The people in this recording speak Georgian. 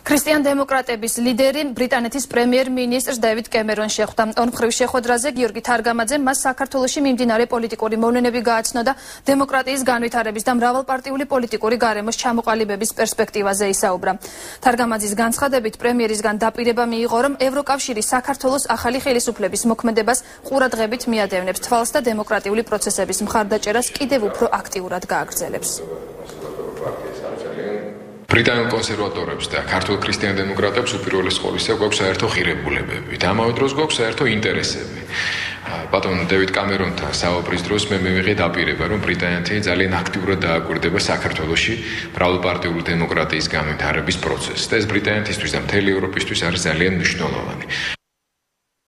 ქრისტიან დემოკრატების ლიდერი ბრიტანეთის პრემიერ-მინისტრს დევიდ კემერონს შეხვდა. ორმხრივ შეხვედრაზე გიორგი თარგამაძემ მას საქართველოში მიმდინარე პოლიტიკური მოვლენები გააცნო და დემოკრატიის განვითარების და მრავალპარტიული პოლიტიკური გარემოს ჩამოყალიბების პერსპექტივაზე ისაუბრა. თარგამაძის განცხადებით პრემიერისგან დაპირება მიიღო, რომ ევროკავშირი საქართველოს ახალი ხელისუფლების მოქმედებას ყურადღებით მიადევნებს თვალს და დემოკრატიული პროცესების მხარდაჭერას კიდევ უფრო აქტიურად გააგრძელებს. ბრიტანულ კონსერვატორებს და ქართულ ქრისტიან დემოკრატებს უპირველეს ყოვლისა გვაქვს საერთო ღირებულებები და ამავე დროს გვაქვს საერთო ინტერესები. ბატონ დევიდ კამერონთან საუბრის დროს მე მივიღე დაპირება, რომ ბრიტანეთი ძალიან აქტიურად დააკვირდება საქართველოში მრავალპარტიული დემოკრატიის განვითარების პროცესს და ეს ბრიტანეთისთვის და მთელი ევროპისთვის არის ძალიან მნიშვნელოვანი.